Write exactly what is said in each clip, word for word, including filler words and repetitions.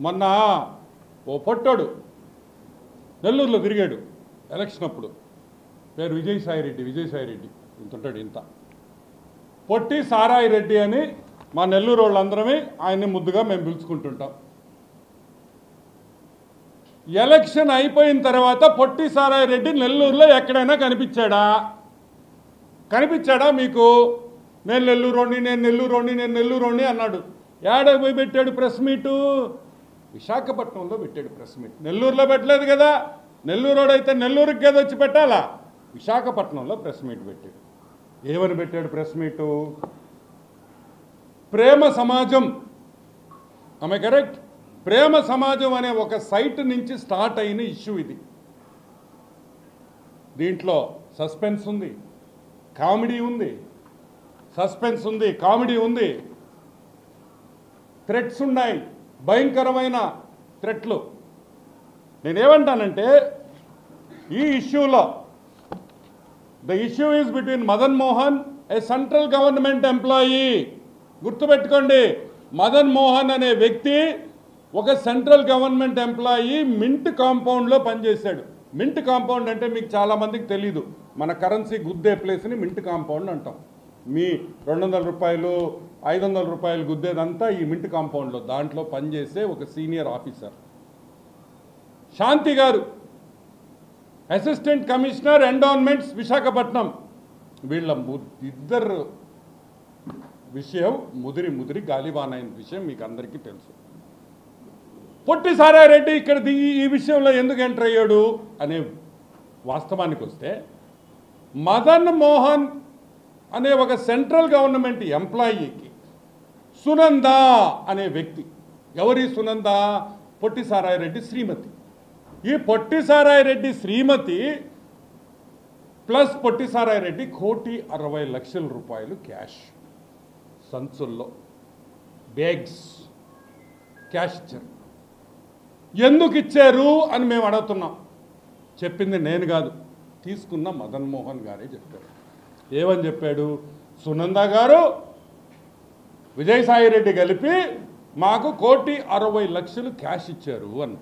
మొన్న ఓ పొట్టోడు నెల్లూరులో తిరిగాడు ఎలక్షన్ అప్పుడు, పేరు విజయసాయిరెడ్డి. విజయసాయిరెడ్డి ఇంత ఉంటాడు, ఇంత పొట్టి సారాయి రెడ్డి అని మా నెల్లూరు వాళ్ళందరమే ఆయన్ని ముద్దుగా మేము పిలుచుకుంటుంటాం. ఎలక్షన్ అయిపోయిన తర్వాత పొట్టి సారాయి రెడ్డి నెల్లూరులో ఎక్కడైనా కనిపించాడా? కనిపించాడా మీకు? నేను నెల్లూరోని నేను నెల్లూరోని నేను నెల్లూరోని అన్నాడు. ఏడకు పోయి పెట్టాడు ప్రెస్ మీటు? విశాఖపట్నంలో పెట్టాడు ప్రెస్ మీట్. నెల్లూరులో పెట్టలేదు కదా. నెల్లూరోడు అయితే నెల్లూరుకి కదా వచ్చి పెట్టాలా? విశాఖపట్నంలో ప్రెస్ మీట్ పెట్టాడు. ఏమని పెట్టాడు ప్రెస్ మీటు? ప్రేమ సమాజం, ఆమె కరెక్ట్, ప్రేమ సమాజం అనే ఒక సైట్ నుంచి స్టార్ట్ అయిన ఇష్యూ ఇది. దీంట్లో సస్పెన్స్ ఉంది, కామెడీ ఉంది, సస్పెన్స్ ఉంది, కామెడీ ఉంది, థ్రెట్స్ ఉన్నాయి, భయంకరమైన థ్రెట్లు. నేనేమంటానంటే ఈ ఇష్యూలో the issue is between Madan Mohan, a central government employee. గుర్తుపెట్టుకోండి, మదన్ మోహన్ అనే వ్యక్తి ఒక సెంట్రల్ గవర్నమెంట్ ఎంప్లాయీ, మింట్ కాంపౌండ్లో పనిచేశాడు. మింట్ కాంపౌండ్ అంటే మీకు చాలామందికి తెలీదు. మన కరెన్సీ గుద్దే ప్లేస్ని మింట్ కాంపౌండ్ అంటాం. మీ రెండు వందల రూపాయలు ఐదు వందల రూపాయలు గుద్దేదంతా ఈ మింట్ కాంపౌండ్లో, దాంట్లో పనిచేసే ఒక సీనియర్ ఆఫీసర్. శాంతి గారు అసిస్టెంట్ కమిషనర్ ఎండోన్మెంట్స్ విశాఖపట్నం. వీళ్ళ ఇద్దరు విషయం ముదిరి ముదిరి గాలిబానైన విషయం మీకు అందరికీ తెలుసు. పొట్టి సారాయి రెడ్డి ఇక్కడ ఈ విషయంలో ఎందుకు ఎంటర్ అయ్యాడు అనే వాస్తవానికి వస్తే, మదన్ మోహన్ అనే ఒక సెంట్రల్ గవర్నమెంట్ ఎంప్లాయీకి సునంద అనే వ్యక్తి, ఎవరి సునంద? పొట్టి సారాయి రెడ్డి శ్రీమతి. ఈ పొట్టి సారాయి రెడ్డి శ్రీమతి ప్లస్ పొట్టి సారాయి రెడ్డి కోటి అరవై లక్షల రూపాయలు క్యాష్ సంచుల్లో, బ్యాగ్స్ క్యాష్ ఇచ్చారు. ఎందుకు ఇచ్చారు అని మేము అడుగుతున్నాం. చెప్పింది నేను కాదు, తీసుకున్న మదన్ మోహన్ గారే చెప్పారు. ఏమని చెప్పాడు? సునంద గారు విజయసాయి రెడ్డి కలిపి మాకు కోటి అరవై లక్షలు క్యాష్ ఇచ్చారు అన్న.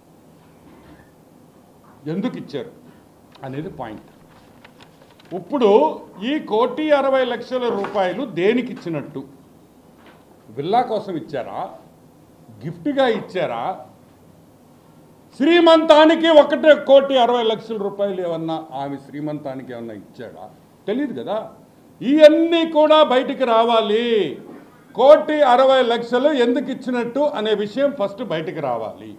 ఎందుకు ఇచ్చారు అనేది పాయింట్. ఇప్పుడు ఈ కోటి అరవై లక్షల రూపాయలు దేనికి ఇచ్చినట్టు? విల్లా కోసం ఇచ్చారా? గిఫ్ట్గా ఇచ్చారా? శ్రీమంతానికి ఒకటే కోటి అరవై లక్షల రూపాయలు ఏమన్నా ఆమె శ్రీమంతానికి ఏమన్నా ఇచ్చాడా? తెలియదు కదా. ఇవన్నీ కూడా బయటికి రావాలి. కోటి అరవై లక్షలు ఎందుకు ఇచ్చినట్టు అనే విషయం ఫస్ట్ బయటికి రావాలి.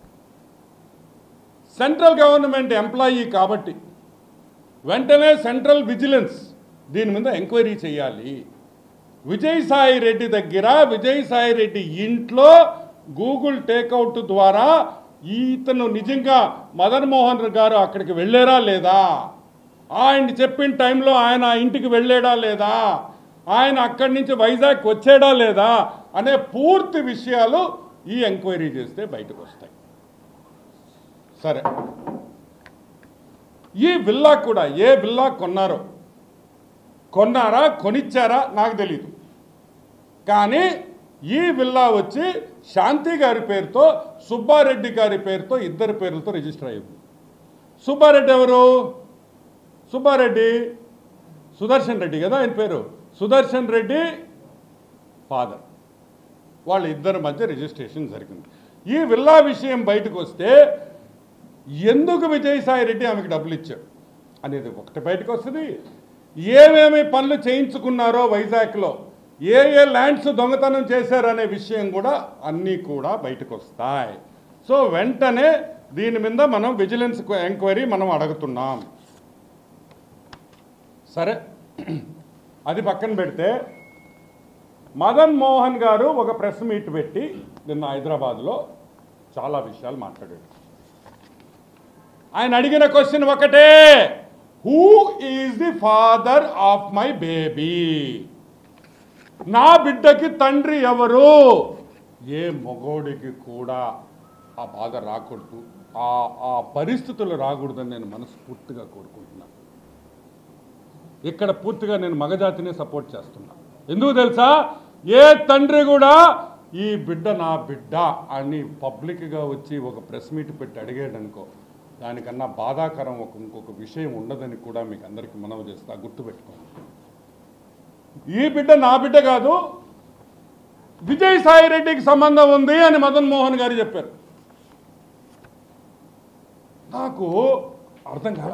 సెంట్రల్ గవర్నమెంట్ ఎంప్లాయీ కాబట్టి వెంటనే సెంట్రల్ విజిలెన్స్ దీని మీద ఎంక్వైరీ చేయాలి. విజయసాయి రెడ్డి దగ్గర, విజయసాయి రెడ్డి ఇంట్లో గూగుల్ టేక్అవుట్ ద్వారా ఈతను నిజంగా మదన్ మోహన్ గారు అక్కడికి వెళ్ళారా లేదా, ఆయన చెప్పిన టైంలో ఆయన ఇంటికి వెళ్ళాడా లేదా, ఆయన అక్కడి నుంచి వైజాగ్ వచ్చాడా లేదా అనే పూర్తి విషయాలు ఈ ఎంక్వైరీ చేస్తే బయటకు వస్తాయి. సరే, ఈ విల్లా కూడా ఏ విల్లా కొన్నారో, కొన్నారా కొనిచ్చారా నాకు తెలీదు, కానీ ఈ విల్లా వచ్చి శాంతి గారి పేరుతో, సుబ్బారెడ్డి గారి పేరుతో, ఇద్దరి పేర్లతో రిజిస్టర్ అయ్యింది. సుబ్బారెడ్డి ఎవరు? సుబ్బారెడ్డి సుదర్శన్ రెడ్డి కదా ఆయన పేరు. సుదర్శన్ రెడ్డి ఫాదర్. వాళ్ళ ఇద్దరి మధ్య రిజిస్ట్రేషన్ జరిగింది. ఈ విల్లా విషయం బయటకు వస్తే ఎందుకు విజయసాయి రెడ్డి ఆమెకు డబ్బులు ఇచ్చాడు అనేది ఒకటి బయటకు వస్తుంది. ఏమేమి పనులు చేయించుకున్నారో వైజాగ్లో, ఏ ఏ ల్యాండ్స్ దొంగతనం చేశారనే విషయం కూడా అన్నీ కూడా బయటకు వస్తాయి. సో వెంటనే దీని మీద మనం విజిలెన్స్ ఎంక్వైరీ మనం అడుగుతున్నాం. సరే, అది పక్కన పెడితే మదన్ మోహన్ గారు ఒక ప్రెస్ మీట్ పెట్టి నిన్న హైదరాబాద్లో చాలా విషయాలు మాట్లాడాడు. ఆయన అడిగిన క్వశ్చన్ ఒకటే, who is the father of my baby? నా బిడ్డకి తండ్రి ఎవరు? ఏ మగోడికి కూడా ఆ బాధ రాకూడదు, ఆ ఆ పరిస్థితులు రాకూడదని నేను మనస్ఫూర్తిగా కోరుకుంటున్నాను. ఇక్కడ పూర్తిగా నేను మగజాతిని సపోర్ట్ చేస్తున్నా. ఎందుకు తెలుసా? ఏ తండ్రి కూడా ఈ బిడ్డ నా బిడ్డ అని పబ్లిక్గా వచ్చి ఒక ప్రెస్ మీట్ పెట్టి అడిగాడనుకో, దానికన్నా బాధాకరం ఒక ఇంకొక విషయం ఉండదని కూడా మీకు అందరికీ మనవి చేస్తా, గుర్తుపెట్టుకోండి. ఈ బిడ్డ నా బిడ్డ కాదు, విజయసాయి రెడ్డికి సంబంధం ఉంది అని మదన్ మోహన్ గారు చెప్పారు. నాకు అర్థం కాల.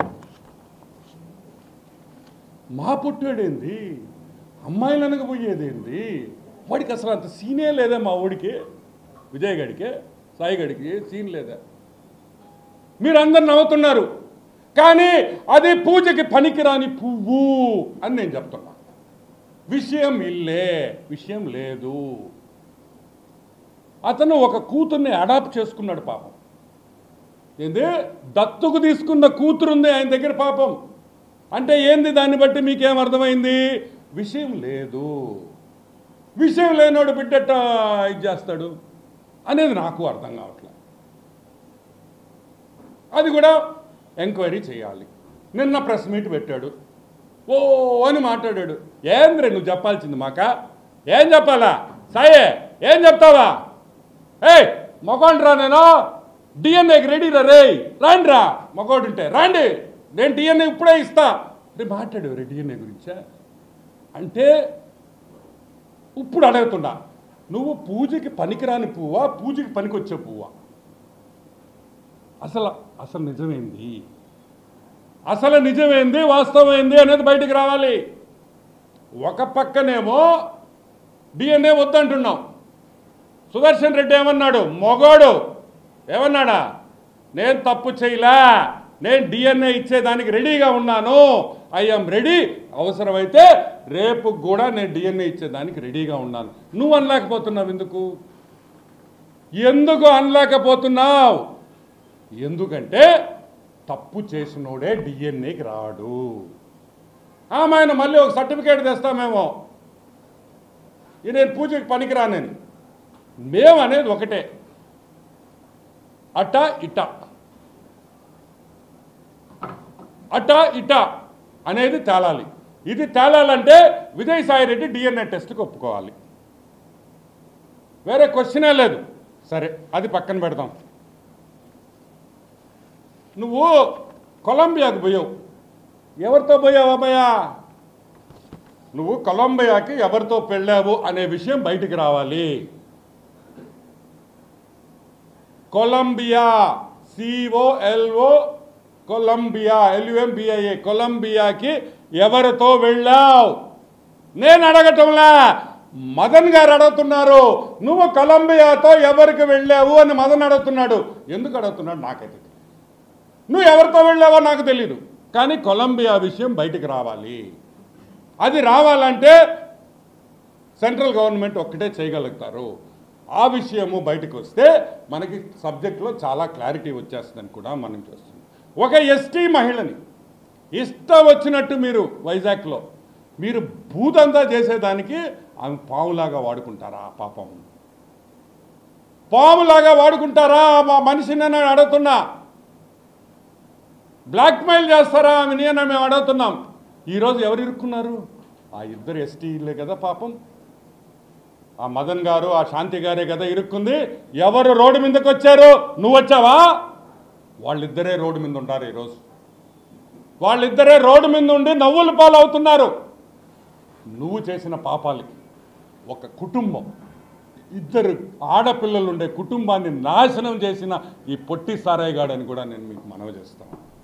మా పుట్టాడేంది, అమ్మాయిలు అనకపోయేదేంది, వాడికి అసలు అంత సీనే లేదా, మా ఊడికి విజయ్ గడికి సాయి గడికి సీన్ లేదా. మీరందరు నవ్వుతున్నారు, కానీ అది పూజకి పనికిరాని పువ్వు అని నేను చెప్తున్నా. విషయం ఇల్లే, విషయం లేదు. అతను ఒక కూతుర్ని అడాప్ట్ చేసుకున్నాడు పాపం. ఏంది, దత్తుకు తీసుకున్న కూతురుంది ఆయన దగ్గర పాపం. అంటే ఏంది, దాన్ని బట్టి మీకేం అర్థమైంది? విషయం లేదు. విషయం లేనోడు బిడ్డట ఇది చేస్తాడు అనేది నాకు అర్థం కావట్లేదు. అది కూడా ఎంక్వైరీ చేయాలి. నిన్న ప్రెస్ మీట్ పెట్టాడు, ఓ అని మాట్లాడాడు. ఏంద్రే నువ్వు చెప్పాల్సింది మాక? ఏం చెప్పాలా సాయే? ఏం చెప్తావా? ఏయ్ మొగోండ్రా, నేను డిఎన్ఏకి రెడీ రా, రే రాండి రా, మొగోడు ఉంటే రాండి, నేను డిఎన్ఏ ఇప్పుడే ఇస్తా. రే మాట్లాడు రే డిఎన్ఏ గురించా అంటే ఇప్పుడు అడుగుతున్నా, నువ్వు పూజకి పనికిరాని పువ్వా, పూజకి పనికొచ్చే పువ్వా? అసలు అసలు నిజమేంది, అసలు నిజమేంది, వాస్తవమైంది అనేది బయటికి రావాలి. ఒక పక్కనేమో డిఎన్ఏ వద్దంటున్నాం. సుదర్శన్ రెడ్డి ఏమన్నాడు, మొగోడు ఏమన్నాడా, నేను తప్పు చేయలే, నేను డిఎన్ఏ ఇచ్చేదానికి రెడీగా ఉన్నాను, ఐఎమ్ రెడీ, అవసరమైతే రేపు కూడా నేను డిఎన్ఏ ఇచ్చేదానికి రెడీగా ఉన్నాను. నువ్వు అనలేకపోతున్నావు ఎందుకు? ఎందుకు అనలేకపోతున్నావు? ఎందుకంటే తప్పు చేసినోడే డిఎన్ఏకి రాడు. ఆమె మళ్ళీ ఒక సర్టిఫికేట్ తెస్తామేమో, నేను పూజకి పనికిరానని. మేము అనేది ఒకటే, అట ఇట అట ఇట అనేది తేలాలి. ఇది తేలాలంటే విజయసాయి రెడ్డి డిఎన్ఏ టెస్ట్కి ఒప్పుకోవాలి, వేరే క్వశ్చనే లేదు. సరే అది పక్కన పెడదాం. నువ్వు కొలంబియాకు పోయావు, ఎవరితో పోయావు అబ్బాయా? నువ్వు కొలంబియాకి ఎవరితో పెళ్ళావు అనే విషయం బయటికి రావాలి. కొలంబియా, సిఓఎల్ఓ కొలంబియా, ఎల్యుఎంబిఐఏ, కొలంబియాకి ఎవరితో వెళ్ళావు? నేను అడగటంలా, మదన్ గారు అడుగుతున్నారు. నువ్వు కొలంబియాతో ఎవరికి వెళ్ళావు అని మదన్ అడుగుతున్నాడు. ఎందుకు అడుగుతున్నాడు నాకైతే, నువ్వు ఎవరితో వెళ్ళావో నాకు తెలీదు, కానీ కొలంబియా విషయం బయటికి రావాలి. అది రావాలంటే సెంట్రల్ గవర్నమెంట్ ఒక్కటే చేయగలుగుతారు. ఆ విషయము బయటకు వస్తే మనకి సబ్జెక్ట్లో చాలా క్లారిటీ వచ్చేస్తుందని కూడా మనం చూస్తున్నాం. ఒక ఎస్టీ మహిళని ఇష్టం వచ్చినట్టు మీరు వైజాగ్లో మీరు భూతంతా చేసేదానికి ఆమె పాములాగా వాడుకుంటారా? పాపం పాములాగా వాడుకుంటారా మా మనిషిని అని అడుగుతున్నా. బ్లాక్మెయిల్ చేస్తారా ఆమెని అని మేము అడుగుతున్నాం. ఈరోజు ఎవరు ఇరుక్కున్నారు? ఆ ఇద్దరు ఎస్టీలే కదా పాపం. ఆ మదన్ గారు, ఆ శాంతి గారే కదా ఇరుక్కుంది. ఎవరు రోడ్డు మీదకి వచ్చారు? నువ్వు వచ్చావా? వాళ్ళిద్దరే రోడ్డు మీద ఉంటారు ఈరోజు. వాళ్ళిద్దరే రోడ్డు మీద ఉండి నవ్వుల పాలు అవుతున్నారు. నువ్వు చేసిన పాపాలకి ఒక కుటుంబం, ఇద్దరు ఆడపిల్లలు ఉండే కుటుంబాన్ని నాశనం చేసిన ఈ పొట్టి సారాయిగాడని కూడా నేను మీకు మనవి చేస్తాను.